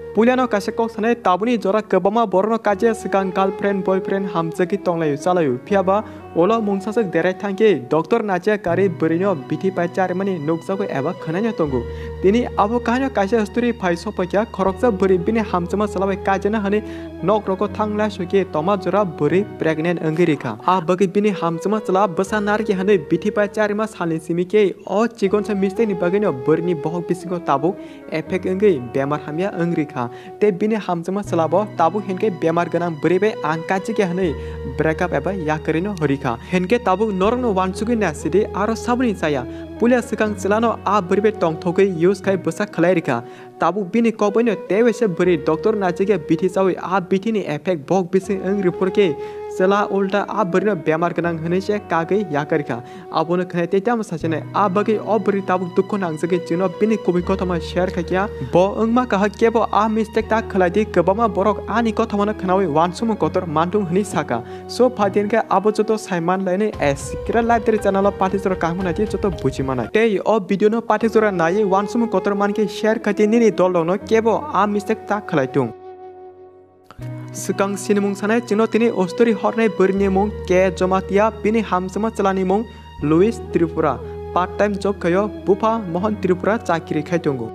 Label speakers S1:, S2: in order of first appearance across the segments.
S1: पुलियानो कासे कक सानै ताबुनि जरा कबमा बरनो काजे सिगां गर्लफ्रेंड बॉयफ्रेंड हामजगी तंलायो चालायो फियाबा ओला मुंसासक देराय थांके डॉक्टर नाचे कारी बरिनो बिथि पाय चारमनि नुकसाको एबा खनाया तंगु तिनी आबो कानो कासे हस्तुरि फाइसो पक्या खरकसा बरि बिनि हामचमा चलाबाय काजेना हने नक रको थांला सुके तमा जरा बरि प्रेग्नेंट अंगिरिखा आ बगि बिनि हामचमा चला बसा नारके हने बिथि पाय चारमा सालनि सिमिके अ चिकन से मिस्टेकनि बगिनो बरिनि बहक बिसिंगो ताबुक एफेक्ट अंगि बेमार हामिया अंगिरिखा ते बिनि हामचमा चलाबो ताबुक हेनके बेमार गनां बरिबे आंकाचिके हने ब्रेकअप एबा याकरिनो हरिखा हेनके ताबुक नरनो वानसुगि नासिदि आरो साबनि साया पुलिया सिगां चलानो आ बरिबे टंथोकै यूज खाय बसा खलायरिखा ताबुक बिनि कबैनो तेवेसे बरि डॉक्टर नाचिके बिथि चावै आ बिथिनि एफेक्ट बक बिसिं अंग रिपोर्टके चला उल्टा आ बरिनो बेमार गनां हनैसे कागै याकरिखा आबोनो खने तेताम सासेने आ बगै अ बरि ताबुक दुख नांजगे जिनो बिनि कबि कथमा शेयर खाकिया ब अंगमा काहा केबो आ मिस्टेक ता खलायदि गबामा बरक आनि कथमानो खनावै वानसुम कतर मानथुं हनि साका सो फादिनके आबो जतो साइमान लायने एस किरा लाइब्रेरी चैनल पाथिजर कामनाति जतो बुजिमाना ते अ भिडियोनो पाथिजर नायै वानसुम कतर मानके शेयर खाति निनि दलदनो केबो आ मिस्टेक ता खलायथुं सिगां सिनिमुं सानाय चिनो तिनि अस्तरी हरनाय बरिनि मुं के जमातिया बिनि हामचमा चलानि मुं लुइस त्रिपुरा पार्ट टाइम जब खयो बुफा मोहन त्रिपुरा चाकरि खायतंगु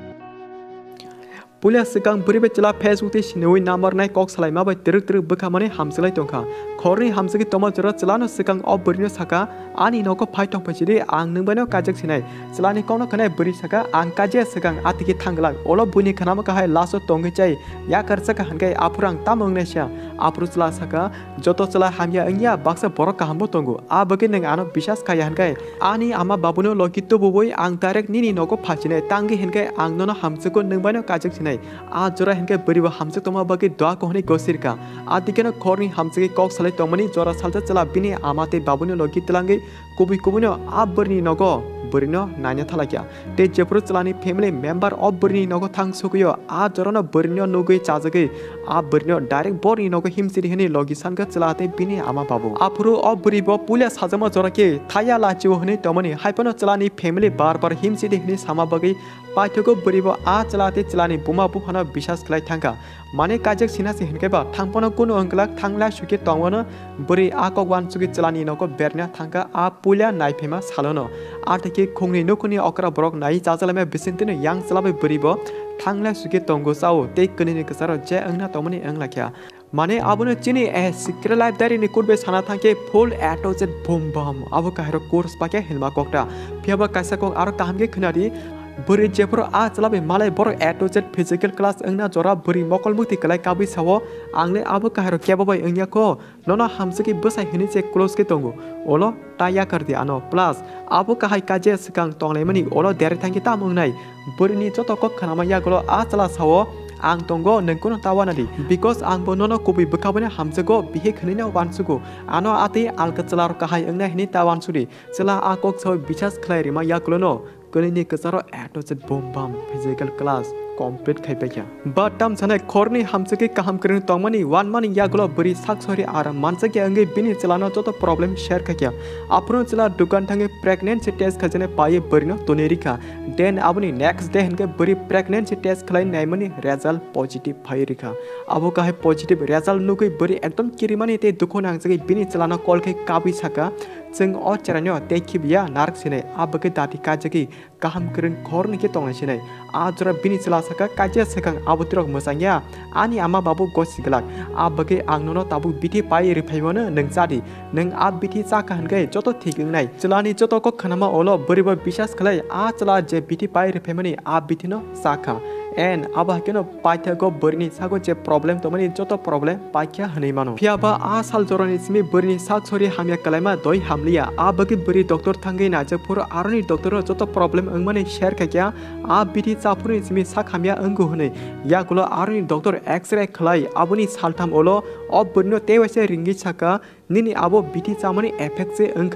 S1: पुलिया सिगां बरिबे चला फेसबुक ते सिनोइ नाम्बार नाय कक सलाय माबाय तिरक तिरक बखामाने हामसलाय तंखा खरनि हामसगी तमा जरा चलानो सिगां अ बरिनो साका आनि नको फाइथं फसिदि आं नोंबानो काजक सिनाय चलानि कौनो खनाय बरि साका आं काजे सिगां आतिके थांगला ओलो बुनि खनामा काहाय लासो तंगै चाय या करसका हनकै आफुरां तामंगनेसिया आफुरु चला साका जतो चला हामिया अंगिया बाक्सा बरक काहामबो तंगु आ बगे नों आनो बिसास खाय हनकै आनि आमा बाबुनो लकितो बबोय आं डाइरेक्ट निनि नको फासिनाय तांगि हनकै आं ननो हामसको नोंबानो काजक सिनाय आ जरा हेनके बरिबा हामसे तमा बगे दवा कोहनि गोसिरका आ दिकेनो खरनि हामसे कक सलाय तमनि जरा सालता चला बिनि आमाते बाबुनो लगी तलांगे कुबि कुबिनो आ बरनि नगो बरिनो नान्या थालाक्या ते जेपुर चलानि फैमिली मेम्बर ऑफ बरनि नगो थांग सुकयो आ जरानो बरनियो नुगै चाजगे आ बरनियो डाइरेक्ट बरनि नगो हिमसिरि हनि लगी सानगा चलाते बिनि आमा बाबु आफुरु ऑफ बरिबो पुलिया साजमा जराके थाया लाचिव हनि तमनि हाइपनो चलानि फैमिली बार बार हिमसिरि हनि सामा बगै पाठ्यको बरिबो आ चलाते चलानि बुमा बुफाना बिसास खलाय थांगा माने काजक सिनासे हनकेबा थांपनो कुनो अंकलाक थांला सुके तंगनो बरि आ कगवान सुके चलानि नको बेरना थांगा आ पुलिया नाइफेमा सालोनो आटके खुंनि नुखुनि अकरा ब्रक नाइ चाजलामे बिसिनतिनो यां चलाबे बरिबो थांला सुके तंगो साओ ते कनिनि कसारो जे अंगना तमनि अंगलाख्या माने आबुनो चिनि ए सिक्रेट लाइफ डायरी नि कुरबे साना थांके फुल एटोजेट बम बम आबो काहेरो कोर्स पाके हिलमा कोकटा फियाबा कासाको आरो कामगे खनादि बरि जेपुर आ चलाबे मालाय बर एटोजेट फिजिकल क्लास अंगना जरा बरि मकल मुक्ति कलाय काबि सावो आंले आबो काहेरो केबाबाय अंगियाको ननो हामसकी बसाय हनि जे क्लोज के तंगो ओलो टाया करदि आनो प्लस आबो काहाय काजे सिगां तंलायमनि ओलो देरे थांखि तामंनाय बरिनि जतको खनामा यागलो आ चला सावो आं तंगो नोंखौनो तावानादि बिकॉज आंबो ननो कुबि बखाबने हामसगो बिहे खनिना वानसुगो आनो आते आलका चलार काहाय अंगना हनि तावानसुदि चला आकोक सव बिचास खलायरिमा यागलोनो कनिनि कसारो एटोजेट बम बम फिजिकल क्लास कमप्लीट खायबाया बट तम सने खरनि हामसके काहाम करन तंगमनि वन मानि यागलो बरि साकसरि आर मानसके अंगे बिनि चलानो जतो प्रॉब्लम शेयर खाकिया आपनो चला दुकान थांगे प्रेग्नेंसी टेस्ट खजने पाए बरिनो तोनेरिखा देन आबनि नेक्स्ट डे हनके बरि प्रेग्नेंसी टेस्ट खलाय नायमनि रिजल्ट पॉजिटिव फायरिखा आबो काहे पॉजिटिव रिजल्ट नुकै बरि एकदम किरिमानि ते दुखो नांजगे बिनि चलानो कल खे काबि साका जों अ चेरानो ते खिबिया नारक सिने आबके दाति काजगी काहाम करन खरनि के तंगनाय सिने आ जरा बिनि चला साका काजे सकां आबुतिरक मोसांया आनि आमा बाबु गसिगलाक आबके आंनो ताबु बिथि पाइ रिफाइमोनो नों जादि नों आ बिथि चाका हनगै जतो थिगंनाय चलानि जतोको खनामा ओलो बरिबो बिसास खलाय आ चला जे बिथि पाइ रिफाइमनि आ बिथिनो साखा एन आबा केनो पाइथागो बरनि सागो जे प्रॉब्लम तमनि जतो प्रॉब्लम पाइख्या हनै मानो फियाबा आ साल जरनि सिमि बरनि साग सरि हामिया कलायमा दय हामलिया आ बगि बरि डॉक्टर थांगै नाजे पुर आरनि डॉक्टर जतो प्रॉब्लम अंगमाने शेयर खाकिया आ बिथि चापुरनि सिमि साग हामिया अंगु हनै यागुलो आरनि डॉक्टर एक्सरे खलाय आबुनि सालथाम ओलो अब बरनो तेवसे रिंगि साका निनि आबो बिथि चामनि एफेक्ट से अंखा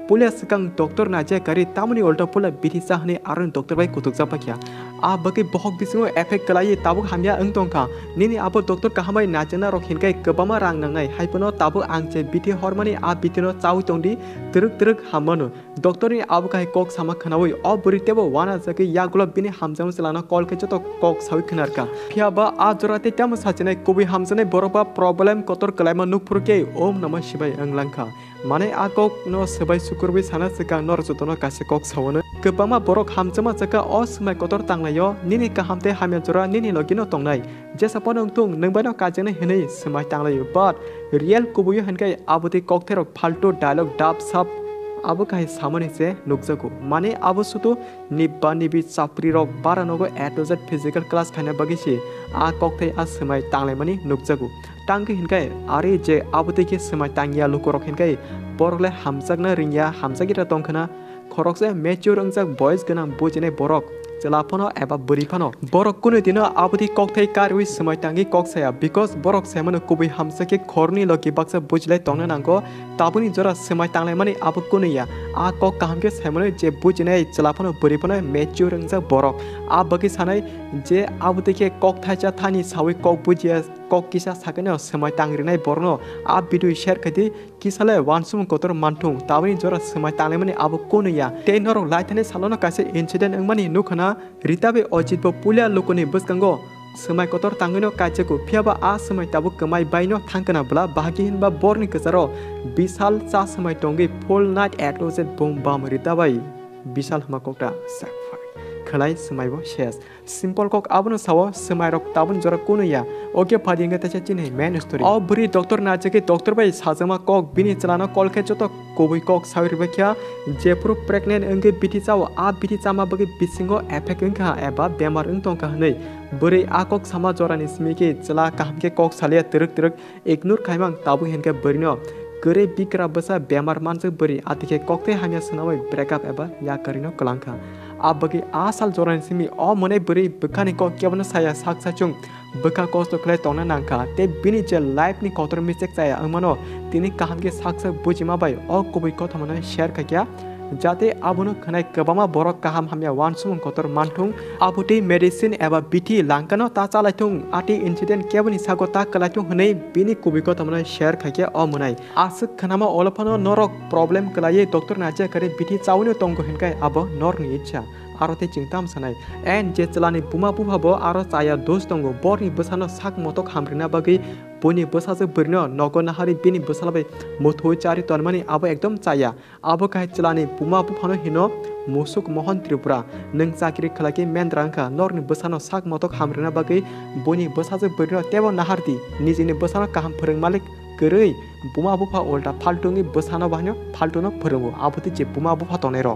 S1: pulia sekang doktor naja kari tamuni olta pula biti sahne arun doktor bai kutuk zapakya a bagi bohok bisingo effect kalai tabuk hamya engtongka nini abo doktor kahamai najana rok hinkai kebama rang nangai haipono tabu angche biti hormoni a bitino chawi tongdi teruk hamano doktor ni abo kai kok sama khanawi o buritebo wana jaki yagulo bini hamjam selana kol ke joto kok sawi khnarka phiaba a jorate tam sachine kubi hamjane boroba problem kotor kalaima nukpurke om namah shivay anglangka mane a kok no sebai sukurbi sana seka nor jotono kase kok sawono kebama borok hamjama jaka o smai kotor tanglayo nini kahamte hamya jora nini logino tongnai jesapon ongtung nengbano kajene hinai smai tanglayo but real kubuyo hankai abuti kok therok falto dialogue dab sap abo kai samane se nukjago mane abo suto nibba nibi chapri rok baranogo atozat physical class khana bagisi a kokthai a smai tanglai mani nukjago tangke hinkai are je abuti ke smai tangya lukorok hinkai borokle hamjakna ringya hamjagira tongkhana khorokse mature ongjak boys ganang bujine borok Jelapano eba buripano borok kuno dino abuti kokthai karwi smai tangi koksaya because borok semano kubi hamsake khorni loki baksa bujlai tongna nangko tabuni jora smai tanglai mani abu kuno ya a kok kahamke semano je bujine jelapano buripano mature ongjak borok a bagi sanai je abuti ke kokthai cha thani sawi kok bujia kok kisa sakane smai tangrinai borno a bidu share khati kisale wansum kotor mantung tabuni jora smai tanglai mani abu kuno ya tenor laithane salono kaise incident angmani nukhana Ritabe ojitbo pulia lokoni buskango semai kotor tangino kacheko phiaba a semai tabu kamai baino thangkana bla bahagi hinba borni kasaro bisal cha semai tongi full night atloset bomb bam ritabai bisal hamakokta sakfai khalai semai bo shes simple kok abono sawo semai rok tabun jora kono ya oke phadinga ta chine main story o buri doctor na jeke doctor bai sajama kok bini chalana kolke joto kobui kok sawir bakya jepuru pregnant engge biti chaw a biti chama bagi bisingo effect engka eba bemar engtong ka hanei buri a kok sama jorani smike chala kahamke kok salia teruk ignore khaimang tabu henke burino kere bikra basa bemar manse buri atike kokte hamya sanawai breakup eba ya karino kalangka abagi asal joran simi o mone buri bekani ko kebana saya saksa chung beka kosto kle tona nangka te bini je life ni kotor mistake saya amano tini kaham ke saksa bujima bai o kubi ko thamana share kakya jate abono khanai kabama borok kaham hamya wansum kotor manthung abuti medicine eba biti langkano ta chalaitung ati incident kebani sagota kalaitung hunei bini kubi ko thamana share kakya o munai asuk khanama olapano norok problem kalaye doctor naja kare biti chawni tongko hinkai abo nor ni icha arote chingtam sanai and je chalani buma bubhabo aro chaya dos tongo borni bosano sak motok hamrina bagi boni bosaje burno nogo nahari bini bosalabai mothoi chari tonmani abo ekdom chaya abo kai chalani buma bubhano hino musuk mohan tripura nung chakri khalaki mendrangka norni bosano sak motok hamrina bagi boni bosaje burno tebo naharti nijini bosano kaham phoreng malik gerei buma bubha olta phaltungi bosano bahno phaltuno phorungo aboti je buma bubha tonero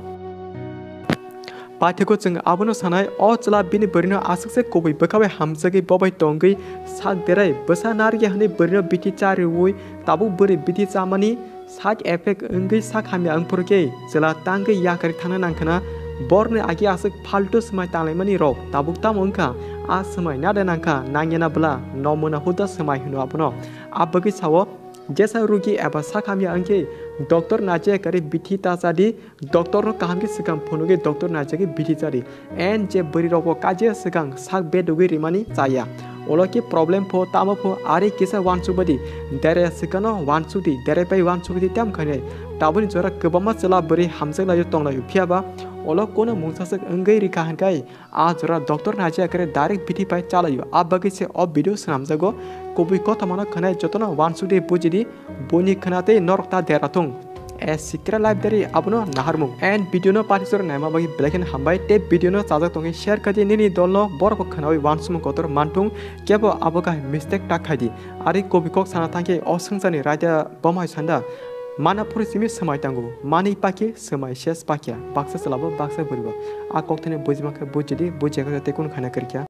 S1: पाठ्यको जों आबोनो सानाय अ चला बिनि बरिनो आसकसे कोबै बखाबै हामजगे बबाय टंगै साक देराय बसा नारगे हने बरिनो बिति चारि वय ताबु बरि बिति चामानि साक एफेक्ट अंगै साक हामि अंगपुरके चला तांगै याकरि थाना नांखना बरने आगे आसक फाल्टो समाय तालायमानि रक ताबुक ताम अंका आ समाय नादा नांखा नांगेना बला नमना हुदा समाय हनो आबनो आबगै सावो जैसा रुगी एबा साखामी अंके डॉक्टर नाचे करे बिथि तासादी डॉक्टर नो कामके सिगां फोनुगे डॉक्टर नाचे के बिथि चारी एन जे बरि रको काजे सिगां साक बेदुगे रिमानि चाया ओलके प्रॉब्लम फो तामो फो आरे केसा वानसुबदी देरे सिकनो वानसुदी देरे पै वानसुबदी त्याम खने ताबुनि जरा गोबामा चला बरि हामसे लायो तंलायो फियाबा ओलो कोनो मुंसासक अंगै रिखा हनकाय आ जरा डॉक्टर नाचे करे डायरेक्ट बिथि पाइ चालायो आ बगैसे अ भिडियो सनामजागो कोबि कथमाना खनाय जतनो वानसुदे बुजिदि बोनि खनाते नरकता देराथुं ए सिक्रा लाइब्रेरी आपनो नाहारमु एंड वीडियो नो पार्टिसर नामा बागि ब्लैकन हामबाय ते वीडियो नो चाजा तंगे शेयर खादि निनि दलनो बरको खनावै वानसुम कोतर मानथुं केबो आबोगा मिस्टेक टाखादि आरि कोबिकक साना थांके असंजानि राजा बमाय सान्दा माना फुरसिमि समाय तांगु मानि पाके समाय शेष पाकिया बाक्सा चलाबो बाक्सा बोरिबो आ कक्थने बुजिमाखै बुजिदि बुजियाखै ते कोन खाना करकिया